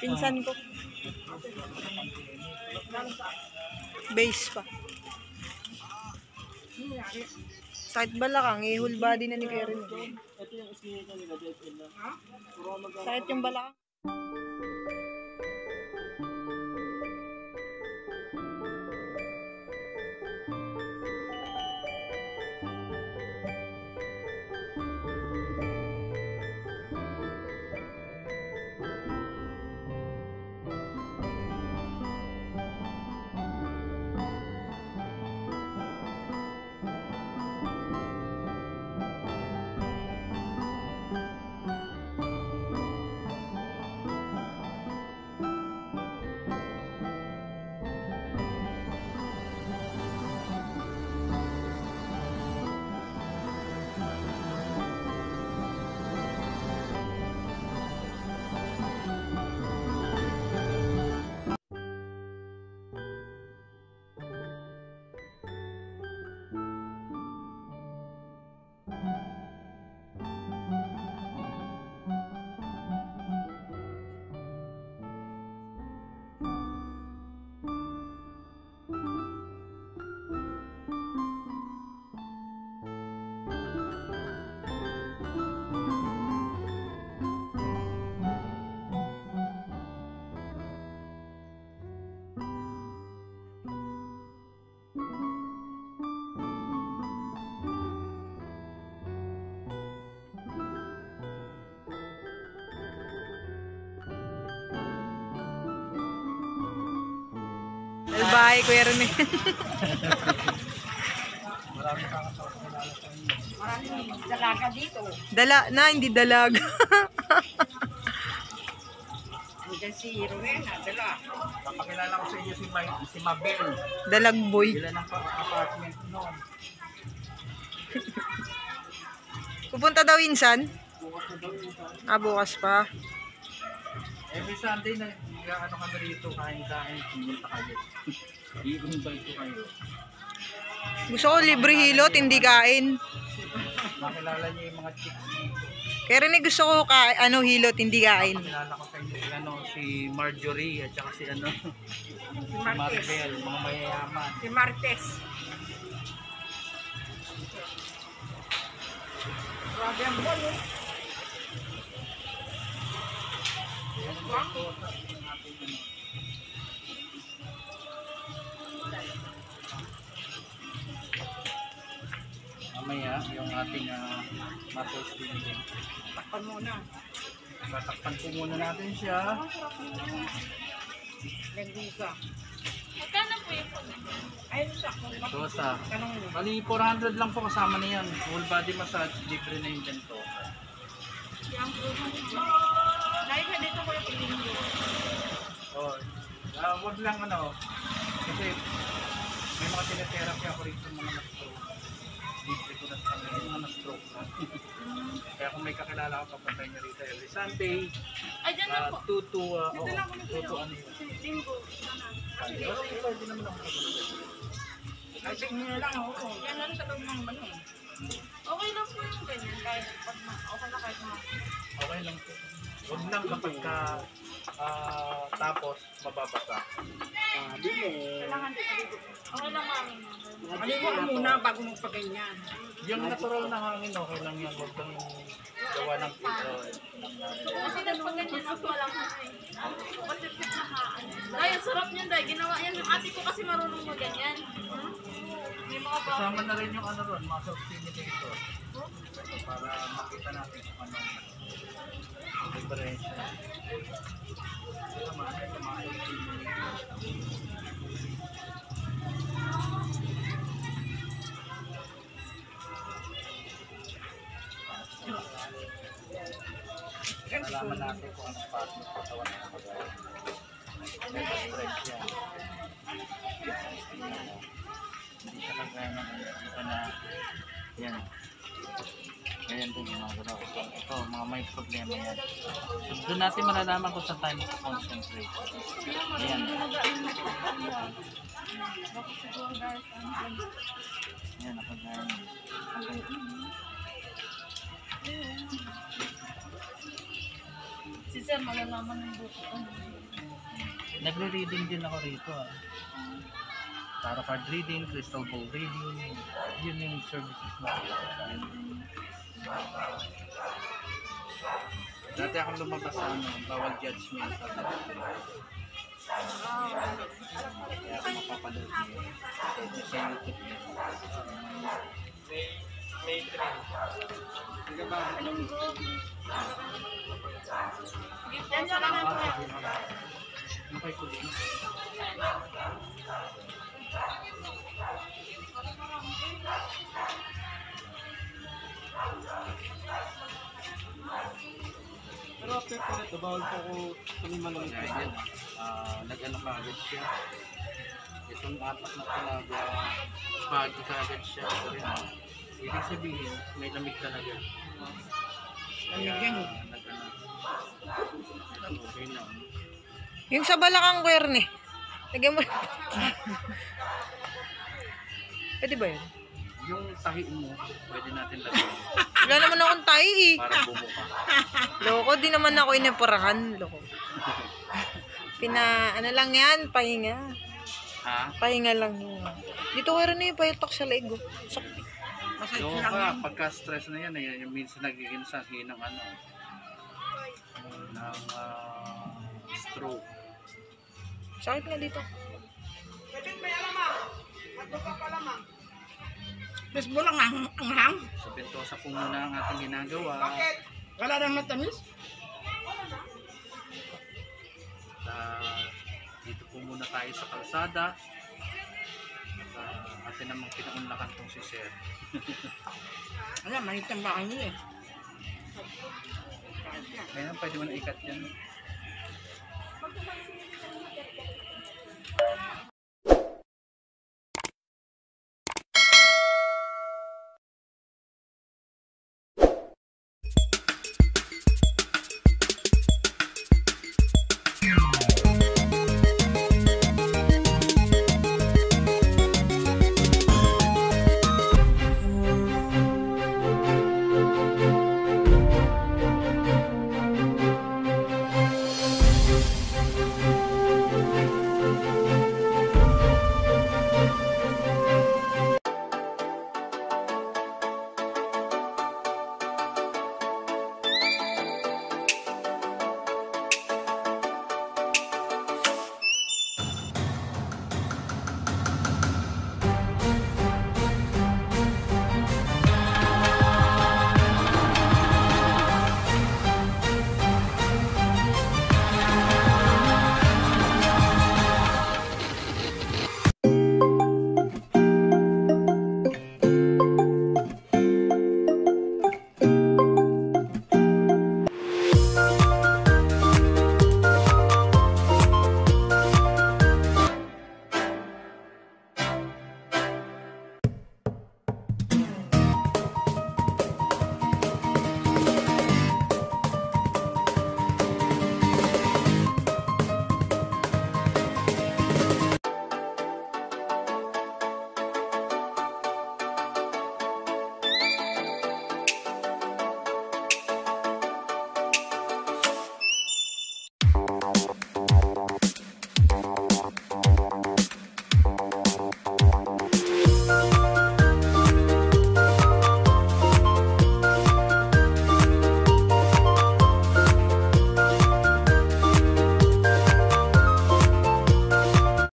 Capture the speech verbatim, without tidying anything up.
Pinsan ko. Base pa. Sakit balakang, eh, whole body na ni Karen. Ito yung isingit nila, D S L lang. Sakit yung balakang. Albay, Kuya Rene. Maraming dalaga dito. Dala na, hindi dalaga. Hanggang si Rowena, dala. Papakilala ko sa inyo si, Ma si Mabel. Dalagboy. Sila ng apartment noon. Pupunta daw insan? Bukas na daw yung sa- Ah, bukas pa. Every Sunday na ano kami rito, kain-kain, pumunta kayo. I-invite ko kayo. Gusto ko libre hilot, hindi kain. Makilala niyo yung mga chicks dito. Kaya rin gusto ko ka, ano, hilot, hindi kain. Makilala ko sa inyo si, ano, si Marjorie at saka si ano, Si si Martes. Maribel, mga mayayaman. Si Martes. Grabe ang ball, eh. Mamaya, yung ating uh, muscle spinning. Takpan muna. Tatakpan po muna natin siya. Lengguga. Magkano po yung phone? Ayun siya. Ito sa, Tanong mo. bali four hundred lang po kasama na yan. Full body massage, libre na yung ganito. Dahil ka dito ko yung pag-linggo. Oh, uh, wag lang ano, kasi may mga tinetherapy ako rito mga na-stroke. Libre ko na sa kanila yung mga na-stroke na. Kaya kung may kakilala ka, papuntahin niyo rito every Sunday. Ay, dyan lang po. two to, uh, Dito lang ako two to ano yun. Linggo. Sunday. O sige, pwede naman ako pagpunta. Ay, tingin na lang ako. Yan lang sa loob ng ano. Okay lang po yung ganyan. Kahit pag ma- okay na kahit mga. Okay lang po. Huwag lang kapag ka, ah, tapos mababasa. Kailangan dito dito. Okay lang mami. Maligo ka muna bago mo pa ganyan. Yung natural na hangin, okay lang yan. Huwag kang gawa ng pito. Kasi nagpag ganyan ako walang hangin. Masipsip na haan. Ay, ang sarap niyan dahil. Ginawa yan ng ate ko kasi marunong mo ganyan. May mga ba? Kasama na rin yung ano ron, muscle stimulator. Para makita natin kung ano ang difference. Ito naman, ito muscle stimulator. Nalaman natin kung anong part ng katawan ng katawan. Ito stretch yan. Hindi siya kagaya ng iba na yan. Ganyan din yung mga galaw. Ito, mga may problema yan. So, doon natin malalaman kung saan tayo mag-concentrate. Ayan. Ayan, nakagaya. Si Sir, malalaman ng buto. Nagre-reading din ako rito ah. Tarot card reading, crystal ball reading. Yun yung services mo. Dati akong lumabas sa ano, bawal judgment sa tarot. Kaya ako mapapanood niyo. Pwede sa YouTube niyo. May train. Hindi ba? Yan lang naman po. Okay ko din. Pero after po nito, bawal po ko tumimalang Kaya yan, ah, nag-ano ka agad siya. Itong apat na talaga, pagi ka agad siya. Ito rin, ah. Ibig sabihin, may lamig talaga. Kaya, nag-ano. Ito, okay na. Yung sa balakang kwerne. Lagyan mo. Pwede ba yun? Yung tahi mo, pwede natin lagyan Wala naman akong tayo eh. para bumuka. Loko, di naman ako inapurahan. Loko. Pina, ano lang yan, pahinga. Ha? Pahinga lang yun. Dito wala na yung payatok sa leg. oh. Sakit. Yung ka, pagka-stress na yan, eh, yung minsan nagiging sahi ng ano, ng ah, stroke. Sakit nga dito. Mas bulang ang anghang. Sa Bentosa po muna ang ating ginagawa. Wala nang matamis. At, ah, dito po muna tayo sa kalsada. At uh, atin namang pinaunlakan tong si Sir. Ano, manitang ba kayo eh. Kaya pwede mo na ikat yan.